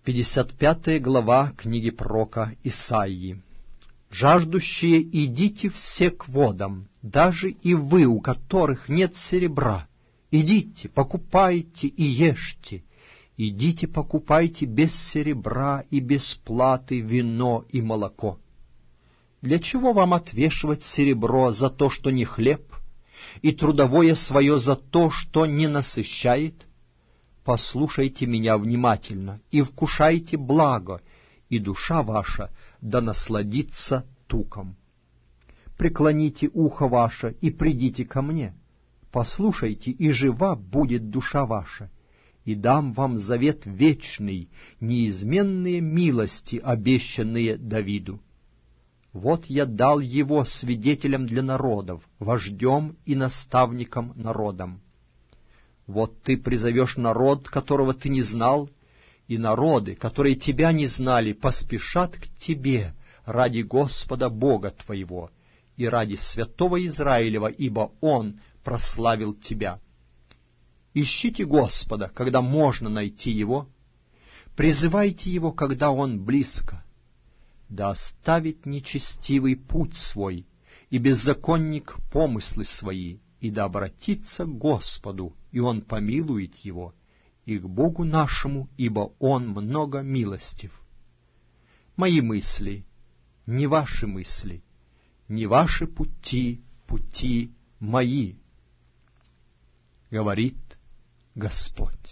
55 глава книги пророка Исаии. «Жаждущие, идите все к водам, даже и вы, у которых нет серебра. Идите, покупайте и ешьте. Идите, покупайте без серебра и без платы вино и молоко. Для чего вам отвешивать серебро за то, что не хлеб, и трудовое свое за то, что не насыщает? Послушайте меня внимательно и вкушайте благо, и душа ваша да насладится туком. Преклоните ухо ваше и придите ко мне. Послушайте, и жива будет душа ваша, и дам вам завет вечный, неизменные милости, обещанные Давиду. Вот я дал его свидетелем для народов, вождем и наставником народам. Вот ты призовешь народ, которого ты не знал, и народы, которые тебя не знали, поспешат к тебе ради Господа Бога твоего и ради святого Израилева, ибо Он прославил тебя. Ищите Господа, когда можно найти Его, призывайте Его, когда Он близко. Да оставит нечестивый путь свой, и беззаконник помыслы свои, и да обратится к Господу, и Он помилует его, и к Богу нашему, ибо Он много милостив. Мои мысли, не ваши мысли, не ваши пути, пути мои, говорит Господь.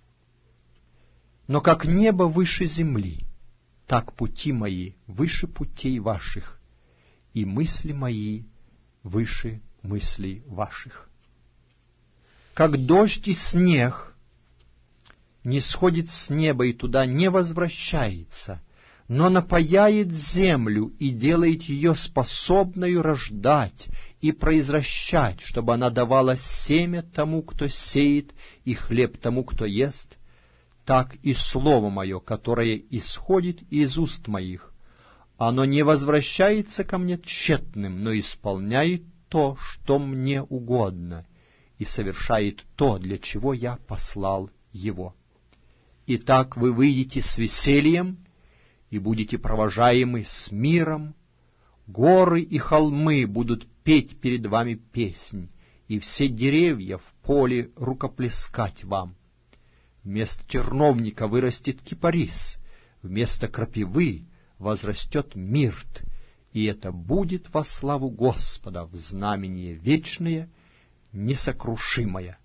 Но как небо выше земли, так пути мои выше путей ваших, и мысли мои выше мыслей ваших. Как дождь и снег не сходит с неба и туда не возвращается, но напояет землю и делает ее способною рождать и произращать, чтобы она давала семя тому, кто сеет, и хлеб тому, кто ест, так и слово мое, которое исходит из уст моих, оно не возвращается ко мне тщетным, но исполняет то, что мне угодно, и совершает то, для чего я послал его. Итак, вы выйдете с весельем и будете провожаемы с миром, горы и холмы будут петь перед вами песнь, и все деревья в поле рукоплескать вам. Вместо терновника вырастет кипарис, вместо крапивы возрастет мирт, и это будет во славу Господа в знамение вечное, несокрушимое.